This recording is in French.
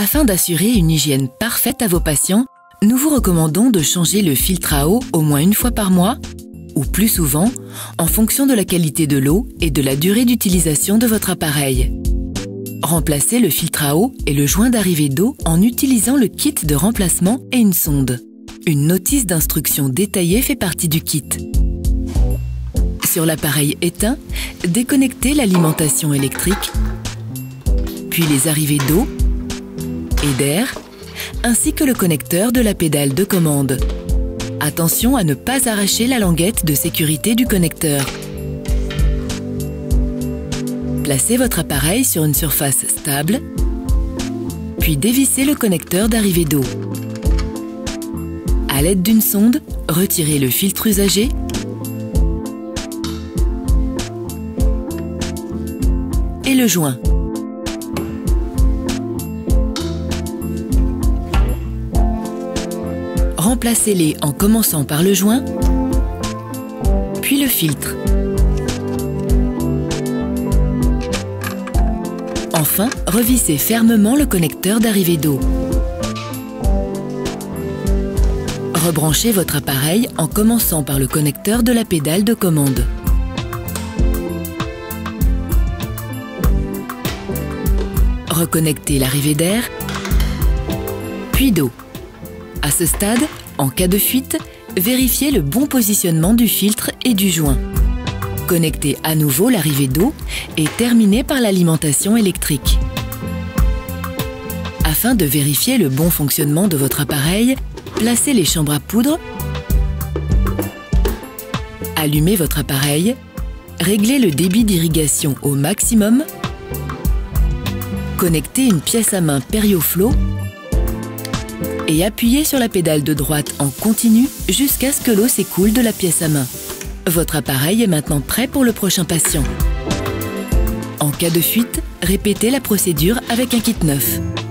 Afin d'assurer une hygiène parfaite à vos patients, nous vous recommandons de changer le filtre à eau au moins une fois par mois ou plus souvent en fonction de la qualité de l'eau et de la durée d'utilisation de votre appareil. Remplacez le filtre à eau et le joint d'arrivée d'eau en utilisant le kit de remplacement et une sonde. Une notice d'instruction détaillée fait partie du kit. Sur l'appareil éteint, déconnectez l'alimentation électrique, puis les arrivées d'eau et d'air, ainsi que le connecteur de la pédale de commande. Attention à ne pas arracher la languette de sécurité du connecteur. Placez votre appareil sur une surface stable, puis dévissez le connecteur d'arrivée d'eau. À l'aide d'une sonde, retirez le filtre usagé et le joint. Remplacez-les en commençant par le joint, puis le filtre. Enfin, revissez fermement le connecteur d'arrivée d'eau. Rebranchez votre appareil en commençant par le connecteur de la pédale de commande. Reconnectez l'arrivée d'air, puis d'eau. À ce stade, en cas de fuite, vérifiez le bon positionnement du filtre et du joint. Connectez à nouveau l'arrivée d'eau et terminez par l'alimentation électrique. Afin de vérifier le bon fonctionnement de votre appareil, placez les chambres à poudre, allumez votre appareil, réglez le débit d'irrigation au maximum, connectez une pièce à main PerioFlow et appuyez sur la pédale de droite en continu jusqu'à ce que l'eau s'écoule de la pièce à main. Votre appareil est maintenant prêt pour le prochain patient. En cas de fuite, répétez la procédure avec un kit neuf.